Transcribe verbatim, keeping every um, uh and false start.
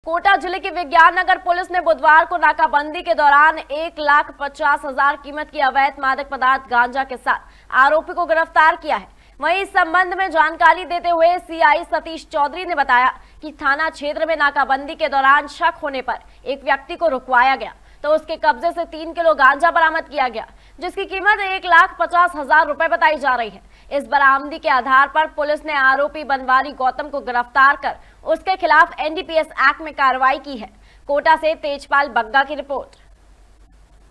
कोटा जिले की विज्ञान नगर पुलिस ने बुधवार को नाकाबंदी के दौरान एक लाख पचास हजार कीमत की अवैध मादक पदार्थ गांजा के साथ आरोपी को गिरफ्तार किया है। वहीं इस संबंध में जानकारी देते हुए सीआई सतीश चौधरी ने बताया कि थाना क्षेत्र में नाकाबंदी के दौरान शक होने पर एक व्यक्ति को रुकवाया गया तो उसके कब्जे से तीन किलो गांजा बरामद किया गया, जिसकी कीमत एक लाख पचास हजार रुपए बताई जा रही है। इस बरामदी के आधार पर पुलिस ने आरोपी बनवारी गौतम को गिरफ्तार कर उसके खिलाफ एनडीपीएस एक्ट में कार्रवाई की है। कोटा से तेजपाल बग्गा की रिपोर्ट।